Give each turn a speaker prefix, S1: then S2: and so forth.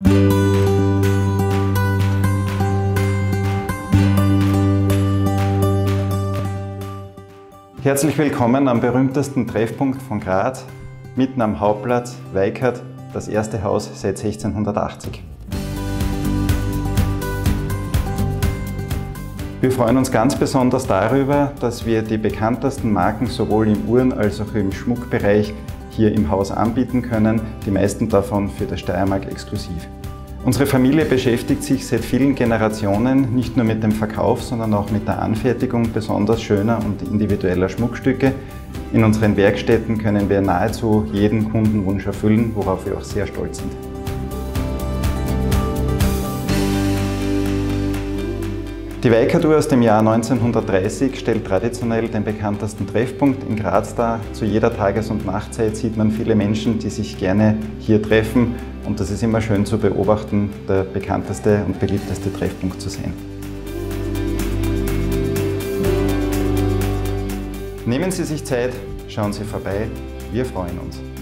S1: Herzlich willkommen am berühmtesten Treffpunkt von Graz, mitten am Hauptplatz, Weikert, das erste Haus seit 1680. Wir freuen uns ganz besonders darüber, dass wir die bekanntesten Marken sowohl im Uhren- als auch im Schmuckbereich hier im Haus anbieten können, die meisten davon für die Steiermark exklusiv. Unsere Familie beschäftigt sich seit vielen Generationen nicht nur mit dem Verkauf, sondern auch mit der Anfertigung besonders schöner und individueller Schmuckstücke. In unseren Werkstätten können wir nahezu jeden Kundenwunsch erfüllen, worauf wir auch sehr stolz sind. Die Weikert-Uhr aus dem Jahr 1930 stellt traditionell den bekanntesten Treffpunkt in Graz dar. Zu jeder Tages- und Nachtzeit sieht man viele Menschen, die sich gerne hier treffen, und das ist immer schön zu beobachten, der bekannteste und beliebteste Treffpunkt zu sehen. Nehmen Sie sich Zeit, schauen Sie vorbei, wir freuen uns.